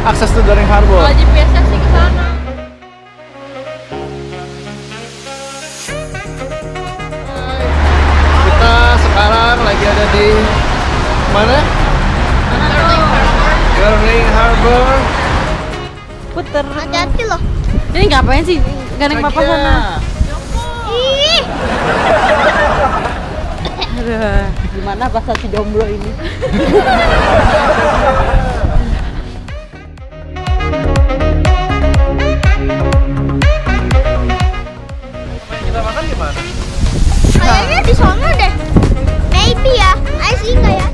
akses to Darling Harbour. Wajib biasa sih ke sana. Kita sekarang lagi ada di mana? Darling Harbour. Puter. Hati-hati loh. Ini ngapain sih? Gandeng papa sana. Ih. Aduh, gimana bahasa si jomblo ini? Kita makan gimana? Kayaknya di sana deh. Maybe ya. Ayo sih kayak.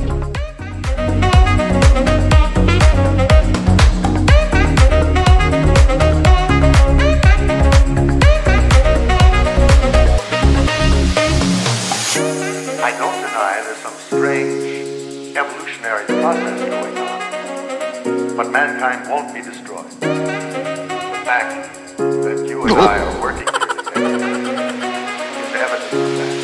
I don't deny there's some strange evolutionary process going on, but mankind won't be destroyed. The fact that you and I are working here today is evidence of that.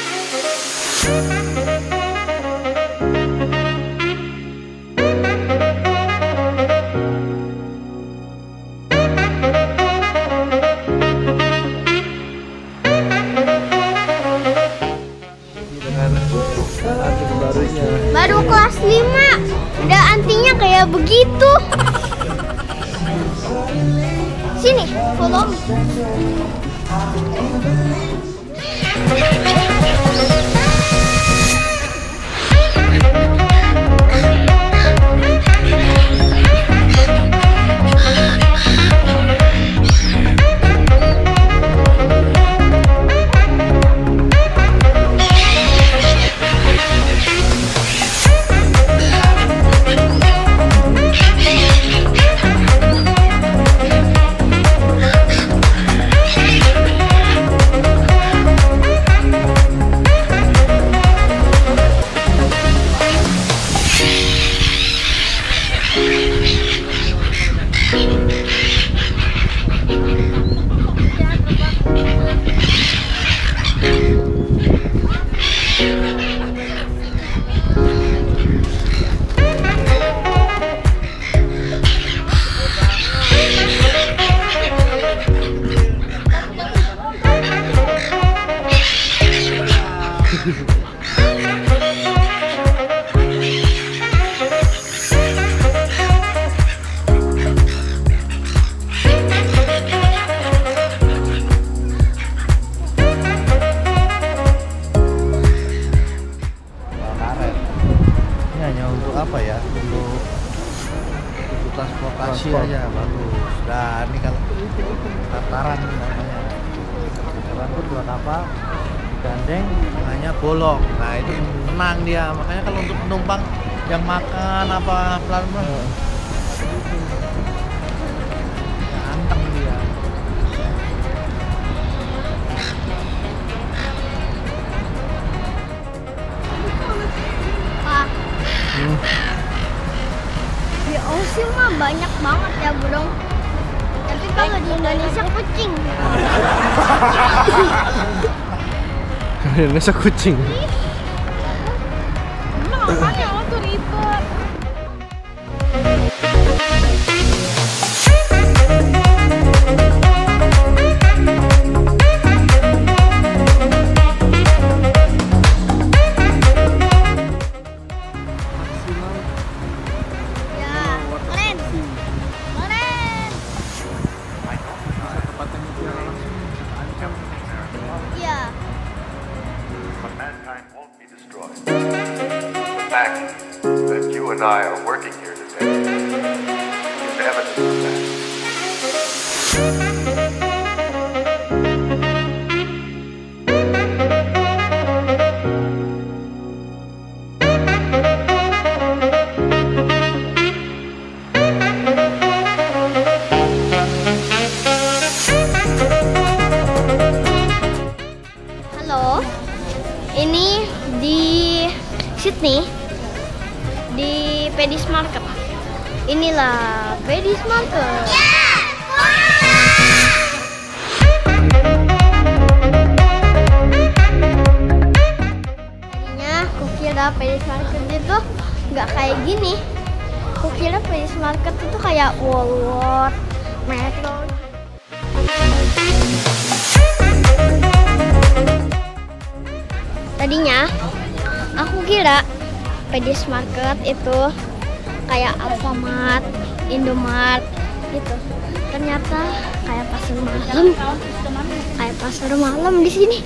Baru kelas 5. Udah antinya kayak begitu. Sini, follow me. Apa ya, untuk transportasi aja bagus. Nah ini kalau tataran namanya, tataran itu buat apa? Gandeng hanya bolong. Nah itu tenang dia, makanya kalau untuk penumpang yang makan apa pelan-pelan ya, anteng dia. Di Aussie mah banyak banget ya burung. Tapi kalau di Indonesia kucing. Indonesia kucing. Emang apanya lo tuh ribet? That you and I are working here today is evidence of that. Halo, ini di Sydney di Paddy'S Market. Inilah Paddy'S Market. Tadinya aku kira Paddy'S Market itu nggak kayak gini. Aku kira Paddy'S Market itu kayak Walmart, Metro. Tadinya aku kira Paddy'S Market itu kayak Alfamart, Indomart gitu. Ternyata kayak pasar malam di sini.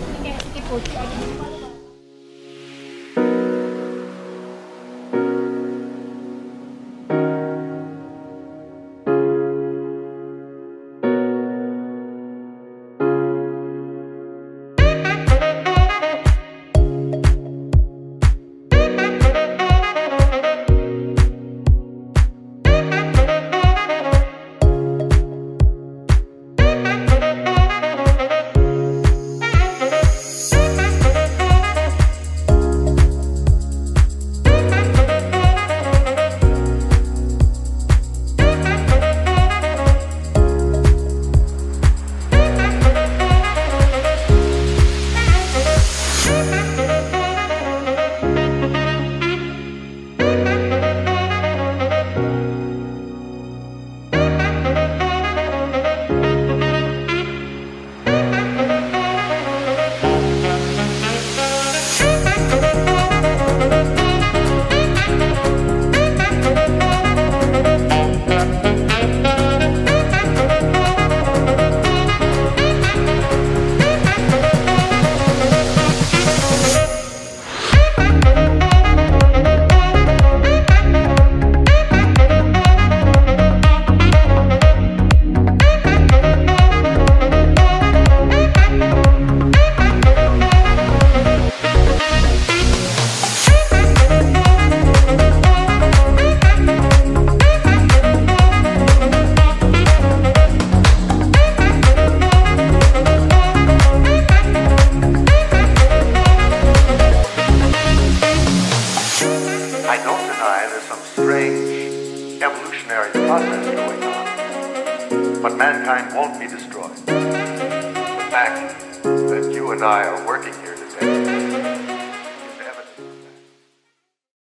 I don't deny there's some strange evolutionary process going on, but mankind won't be destroyed. The fact that you and I are working here